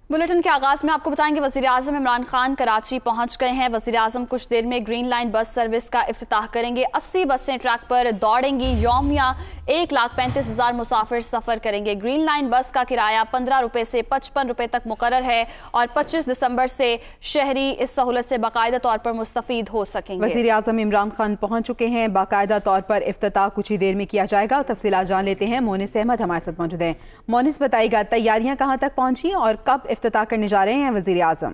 Bulletin के आगाज में आपको बताएंगे वज़ीर-ए-आज़म इमरान खान कराची पहुंच गए हैं। वज़ीर-ए-आज़म कुछ देर में ग्रीन लाइन बस सर्विस का इफ्तिताह करेंगे। 80 बसें ट्रैक पर दौड़ेंगी। यौमिया 1,35,000 मुसाफिर सफर करेंगे। ग्रीन लाइन बस का किराया 15 रुपए से 55 रुपए तक मुकर्रर है और 25 दिसंबर से शहरी इस सहूलत से बाकायदा तौर पर मुस्तफीद हो सकेंगे। वज़ीर-ए-आज़म इमरान खान पहुंच चुके हैं। बाकायदा तौर पर इफ्तिताह कुछ ही देर में किया जाएगा। तफसीलात जान लेते हैं। मोनिस अहमद हमारे साथ मौजूद हैं। मोनिस, बताइएगा तैयारियां कहां तक पहुंची और कब इफ्तिताह करने जा रहे हैं वज़ीर-ए-आज़म?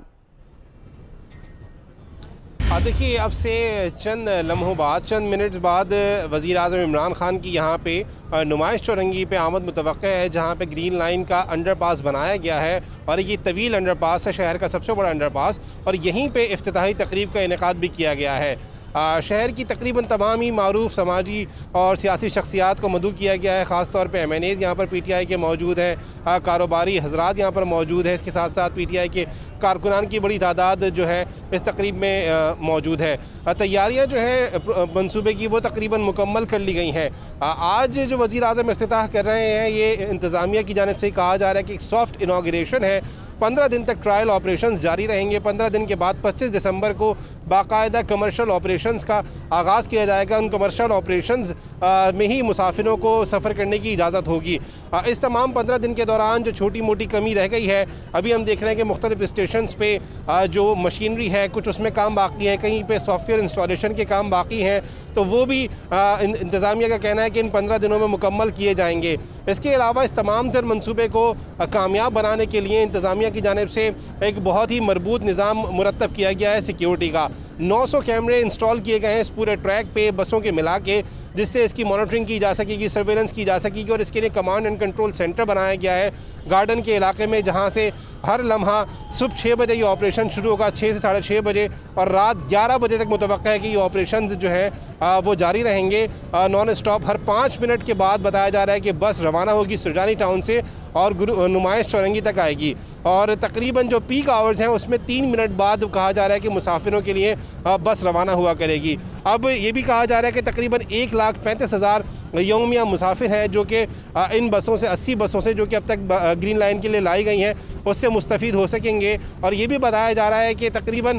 देखिए, अब से चंद लम्हों बाद, चंद मिनट्स बाद वज़ीर-ए-आज़म इमरान खान की यहाँ पे नुमाइश चौरंगी पे आमद मुतवक्का है, जहाँ पे ग्रीन लाइन का अंडरपास बनाया गया है और ये तवील अंडरपास है, शहर का सबसे बड़ा अंडरपास, और यहीं पे इफ्तिताही तकरीब का इनेकाद भी किया गया है। शहर की तकरीबन तमाम ही मारूफ समाजी और सियासी शख्सियात को मदऊ किया गया है। ख़ास तौर पे MNAs यहाँ पर PTI के मौजूद हैं, कारोबारी हजरात यहाँ पर मौजूद हैं। इसके साथ साथ PTI के कारकुनान की बड़ी तादाद जो है इस तकरीब में मौजूद है। तैयारियाँ जो है मनसूबे की वो तकरीबन मुकम्मल कर ली गई हैं। आज जो वज़ीर-ए-आज़म इफ्तिताह कर रहे हैं, ये इंतज़ामिया की जानिब से कहा जा रहा है कि एक सॉफ्ट इनाग्रेशन है। 15 दिन तक ट्रायल ऑपरेशंस जारी रहेंगे। 15 दिन के बाद 25 दिसंबर को बाकायदा कमर्शियल ऑपरेशंस का आगाज़ किया जाएगा। उन कमर्शियल ऑपरेशंस में ही मुसाफिरों को सफ़र करने की इजाज़त होगी। इस तमाम 15 दिन के दौरान जो छोटी मोटी कमी रह गई है, अभी हम देख रहे हैं कि मुख्तलिफ स्टेशन पे जो मशीनरी है कुछ उसमें काम बाकी है, कहीं पे सॉफ्टवेयर इंस्टॉलेशन के काम बाकी हैं, तो वो भी इंतज़ामिया का कहना है कि इन 15 दिनों में मुकम्मल किए जाएंगे। इसके अलावा इस तमाम तर मनसूबे को कामयाब बनाने के लिए इंतज़ामिया की जानिब से एक बहुत ही मरबूत निज़ाम मुरतब किया गया है सिक्योरिटी का। 900 कैमरे इंस्टॉल किए गए हैं इस पूरे ट्रैक पे बसों के मिला के, जिससे इसकी मॉनिटरिंग की जा सकेगी, सर्वेलेंस की जा सकेगी, और इसके लिए कमांड एंड कंट्रोल सेंटर बनाया गया है गार्डन के इलाके में, जहां से हर लम्हा सुबह 6 बजे ये ऑपरेशन शुरू होगा, 6 से 6:30 बजे, और रात 11 बजे तक मुतवक्का है कि ये ऑपरेशन जो है वो जारी रहेंगे नॉन स्टॉप। हर 5 मिनट के बाद बताया जा रहा है कि बस रवाना होगी सुरजानी टाउन से और नुमाइश चौरंगी तक आएगी, और तकरीबन जो पीक आवर्स हैं उसमें 3 मिनट बाद कहा जा रहा है कि मुसाफिरों के लिए बस रवाना हुआ करेगी। अब ये भी कहा जा रहा है कि तकरीबन 1,35,000 यौमिया मुसाफिर हैं जो कि इन बसों से 80 बसों से जो कि अब तक ग्रीन लाइन के लिए लाई गई हैं उससे मुस्तफ़ीद हो सकेंगे। और ये भी बताया जा रहा है कि तकरीबन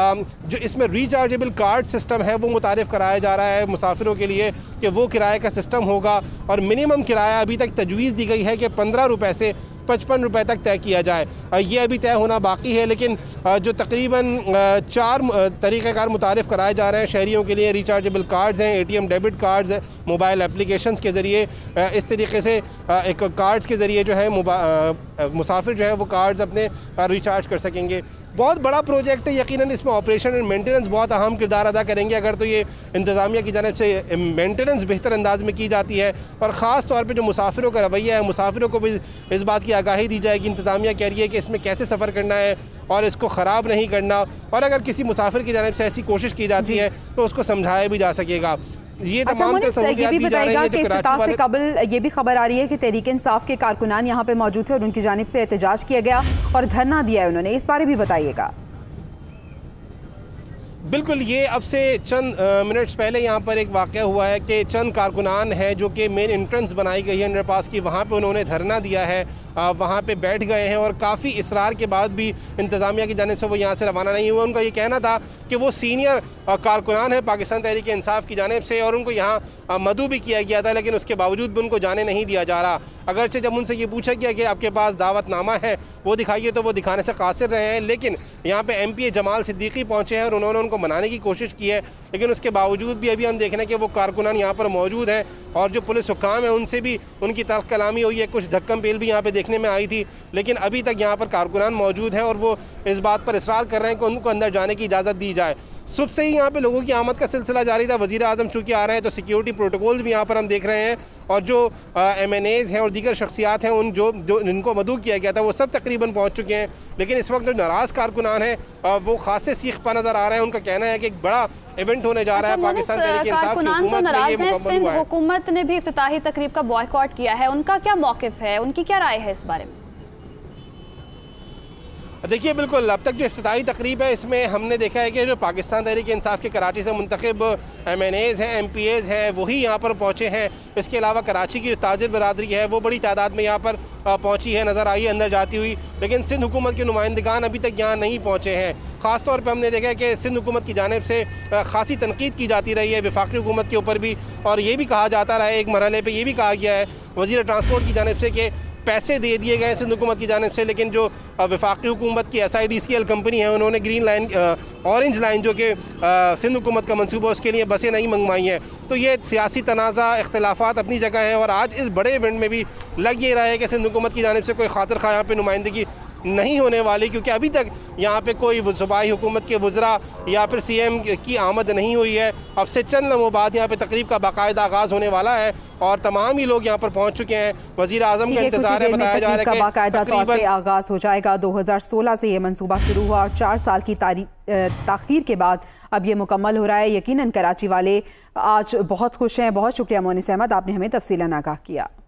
जो इसमें रिचार्जेबल कार्ड सिस्टम है वो मुतारिफ़ कराया जा रहा है मुसाफिरों के लिए कि वो किराए का सिस्टम होगा, और मिनिमम किराया अभी तक तजवीज़ दी गई है कि 15 रुपये से 55 रुपये तक तय किया जाए। ये अभी तय होना बाकी है, लेकिन जो तकरीबन 4 तरीक़ेकार मुतारिफ़ कराए जा रहे हैं शहरियों के लिए। रिचार्जेबल कार्ड्स हैं, ATM डेबिट कार्ड्स हैं, मोबाइल एप्लीकेशंस के ज़रिए इस तरीके से एक कार्ड्स के ज़रिए जो है मुसाफिर जो है वो कार्ड्स अपने रिचार्ज कर सकेंगे। बहुत बड़ा प्रोजेक्ट है, यकीनन इसमें ऑपरेशन एंड मेंटेनेंस बहुत अहम किरदार अदा करेंगे। अगर तो ये इंतज़ामिया की जानिब से मेंटेनेंस बेहतर अंदाज में की जाती है, और ख़ास तौर पे जो मुसाफिरों का रवैया है, मुसाफिरों को भी इस बात की आगाही दी जाएगी। इंतज़ामिया कह रही है कि इसमें कैसे सफ़र करना है और इसको ख़राब नहीं करना, और अगर किसी मुसाफिर की जानिब से ऐसी कोशिश की जाती है तो उसको समझाया भी जा सकेगा। ये तमाम ये भी बताएगा कि इफ्तिताह से कबल ये भी खबर आ रही है कि तहरीक इंसाफ के कारकुनान यहाँ पे मौजूद थे और उनकी जानिब से एहतजाज किया गया और धरना दिया है उन्होंने, इस बारे भी बताइएगा। बिल्कुल, ये अब से चंद मिनट्स पहले यहाँ पर एक वाक़या हुआ है कि चंद कारकुनान है जो कि मेन एंट्रेंस बनाई गई है अंडरपास की, वहाँ पे उन्होंने धरना दिया है, वहाँ पे बैठ गए हैं, और काफ़ी इसरार के बाद भी इंतज़ामिया की जानिब से वो यहाँ से रवाना नहीं हुए। उनका ये कहना था कि वो सीनियर कारकुनान है पाकिस्तान तहरीक इंसाफ की जानिब से, और उनको यहाँ मदऊ भी किया गया था, लेकिन उसके बावजूद भी उनको जाने नहीं दिया जा रहा। अगरचे जब उनसे ये पूछा गया कि आपके पास दावतनामा है वो दिखाइए, तो वो दिखाने से कासिर रहे हैं। लेकिन यहाँ पे MPA जमाल सिद्दीकी पहुँचे हैं और उन्होंने उनको मनाने की कोशिश की है, लेकिन उसके बावजूद भी अभी हम देख रहे हैं कि वो कारकुनान यहाँ पर मौजूद हैं, और जो पुलिस हुक्काम है उनसे भी उनकी तल्ख कलामी हुई है, कुछ धक्कम पेल भी यहाँ पे देखने में आई थी, लेकिन अभी तक यहाँ पर कारकुनान मौजूद हैं और वो इस बात पर इसरार कर रहे हैं कि उनको अंदर जाने की इजाज़त दी जाए। सुबह से ही यहाँ पे लोगों की आमद का सिलसिला जारी था। वज़ीर-ए-आज़म चूँकि आ रहे हैं तो सिक्योरिटी प्रोटोकॉल्स भी यहाँ पर हम देख रहे हैं, और जो MNAs हैं और दीगर शख्सियात हैं उन जो इनको मदऊ किया गया था वो सब तकरीबन पहुँच चुके हैं। लेकिन इस वक्त जो नाराज़ कारकुनान हैं वो खासे सीखपा नज़र आ रहे हैं। उनका कहना है कि एक बड़ा इवेंट होने जा रहा है पाकिस्तान तहरीक इंसाफ की हुकूमत में, ये मुकम्मल हुआ है। हुकूमत ने भी इफ्तिताही तकरीब का बॉयकॉट किया है, उनका क्या मौक़िफ़ है, उनकी क्या राय है इस बारे में? देखिए बिल्कुल, अब तक जो इफ्तिताही तकरीब है इसमें हमने देखा है कि जो पाकिस्तान तहरीक इंसाफ के कराची से मुंतखब MNAs हैं, MPAs हैं, वही यहाँ पर पहुँचे हैं। इसके अलावा कराची की ताजिर बरादरी है वो बड़ी तादाद में यहाँ पर पहुँची है, नज़र आई है अंदर जाती हुई। लेकिन सिंध हुकूमत के नुमाइंदगान अभी तक यहाँ नहीं पहुँचे हैं। ख़ास तौर पर हमने देखा है कि सिंध हुकूमत की जानिब से खासी तनकीद की जाती रही है वफाकी हुकूमत के ऊपर भी, और ये भी कहा जाता रहा है, एक मरहले पर ये भी कहा गया है वज़ीर ट्रांसपोर्ट की जानिब से कि पैसे दे दिए गए सिंध हुकूमत की जानिब से, लेकिन जो वफाकी हुकूमत की SIDCL कंपनी है उन्होंने ग्रीन लाइन ऑरेंज लाइन जो कि सिंध हुकूमत का मनसूबा उसके लिए बसें नहीं मंगवाई हैं। तो ये सियासी तनाज़ा इख्तलाफात अपनी जगह हैं, और आज इस बड़े इवेंट में भी लग ये रहा है कि सिंध हुकूमत की जानिब से कोई खातिर खा यहाँ पर नुमाइंदगी नहीं होने वाली, क्योंकि अभी तक यहाँ पे कोई सूबाई हुकूमत के वज़रा या फिर CM की आमद नहीं हुई है। अब से चंद लम्हों बाद यहाँ पे तकरीब का बाकायदा आगाज़ होने वाला है और तमाम ही लोग यहाँ पर पहुँच चुके हैं। वज़ीर आज़म का इंतज़ार है, बताया जा रहा है कि बाकायदा तौर पे आगाज़ हो जाएगा। 2016 से ये मंसूबा शुरू हुआ और 4 साल की ताख़ीर के बाद अब ये मुकम्मल हो रहा है। यकीनन कराची वाले आज बहुत खुश हैं। बहुत शुक्रिया मोनिस अहमद, आपने हमें तफसीलन आगाह किया।